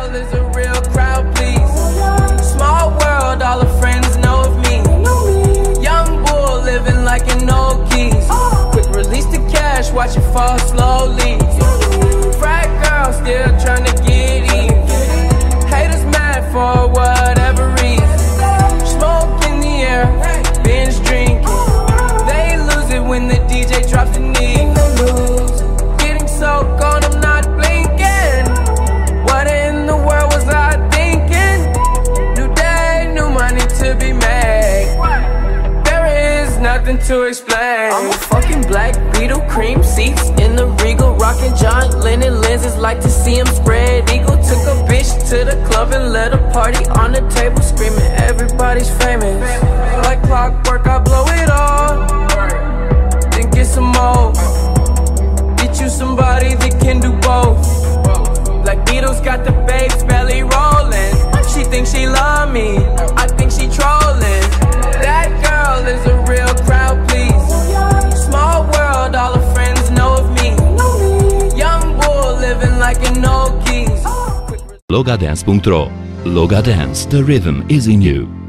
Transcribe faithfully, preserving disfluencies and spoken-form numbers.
girl is a real crowd, please. Small world, all her friends know of me. Young bull living like an old keys. Quick release the cash, watch it fall slowly. Frat girl still trying to get even. Haters mad for whatever reason. Smoke in the air, binge drinking. They lose it when the D J drops the knee. Getting so gone, I'm not blinking. What in the world was I thinking? New day, new money to be made. There is nothing to explain. I'm a fucking black Beetle, cream seats in the Regal, rocking John Lennon lenses, like to see him spread eagle. Took a bitch to the club and let a party on the table, screaming everybody's famous. Like clockwork, I blow it all, then get some more. Get you somebody that can do both. Like Beatles got the babes belly rolling. She thinks she love me, I think she trolling. That girl is a real crowd, please. Small world, all her friends know of me. Young bull living like an old keys. logadance punto ro. Logadance, the rhythm is in you.